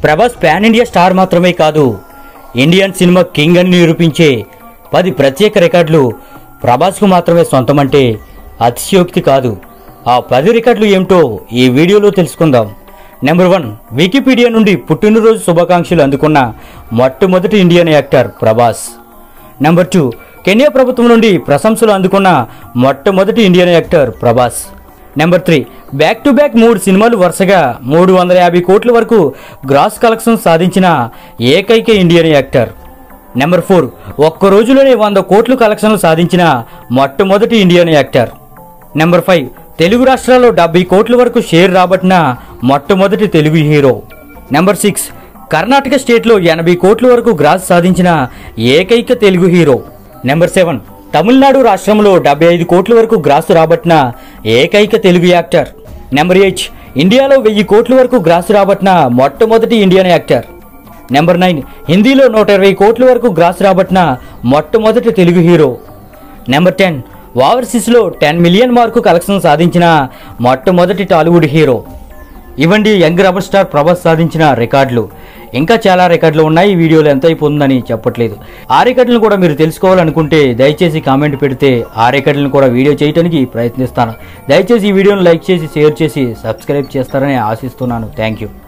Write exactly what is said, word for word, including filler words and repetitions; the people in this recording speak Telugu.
ప్రభాస్ పాన్ ఇండియా స్టార్ మాత్రమే కాదు, ఇండియన్ సినిమా కింగ్ అని నిరూపించే పది ప్రత్యేక రికార్డులు ప్రభాస్కు మాత్రమే సొంతమంటే అతిశయోక్తి కాదు. ఆ పది రికార్డులు ఏమిటో ఈ వీడియోలో తెలుసుకుందాం. నెంబర్ వన్, వికీపీడియా నుండి పుట్టినరోజు శుభాకాంక్షలు అందుకున్న మొట్టమొదటి Indian actor Prabhas. Number two, Kenya ప్రభుత్వం నుండి ప్రశంసలు అందుకున్న మొట్టమొదటి Indian actor Prabhas. Number three, back to back మూడు సినిమాలు వరుసగా మూడు వందల యాభై కోట్ల వరకు గ్రాస్ కలెక్షన్ సాధించిన ఏకైక ఇండియన్ యాక్టర్. నెంబర్ ఫోర్, ఒక్క రోజులోనే వంద కోట్లు కలెక్షన్లు సాధించిన మొట్టమొదటి Indian actor. Number five, Telugu రాష్ట్రాల్లో డెబ్బై కోట్ల వరకు షేర్ రాబట్టిన మొట్టమొదటి Telugu hero. Number six, Karnataka స్టేట్లో ఎనభై కోట్ల వరకు గ్రాస్ సాధించిన ఏకైక Telugu hero. Number seven, Tamil Nadu రాష్ట్రంలో డెబ్బై ఐదు కోట్ల వరకు గ్రాస్ రాబట్టిన ఏకైక తెలుగు యాక్టర్. నెంబర్ ఎయిట్, ఇండియాలో వెయ్యి కోట్ల వరకు గ్రాస్ రాబట్టిన మొట్టమొదటి ఇండియన్ యాక్టర్. నెంబర్ నైన్, హిందీలో నూట ఇరవై కోట్ల వరకు గ్రాస్ రాబట్టిన మొట్టమొదటి తెలుగు హీరో. నెంబర్ టెన్, ఓవర్సీస్లో టెన్ మిలియన్ మార్కు కలెక్షన్ సాధించిన మొట్టమొదటి టాలీవుడ్ హీరో. ఇవండి యంగ్ రెబల్ స్టార్ ప్రభాస్ సాధించిన రికార్డులు. ఇంకా చాలా రికార్డులు ఉన్నాయి, ఈ వీడియోలో ఎంత అయిపోతుందని చెప్పట్లేదు. ఆ రికార్డులను కూడా మీరు తెలుసుకోవాలనుకుంటే దయచేసి కామెంట్ పెడితే ఆ రికార్డులను కూడా వీడియో చేయడానికి ప్రయత్నిస్తాను. దయచేసి ఈ వీడియోను లైక్ చేసి షేర్ చేసి సబ్స్క్రైబ్ చేస్తారని ఆశిస్తున్నాను. Thank you.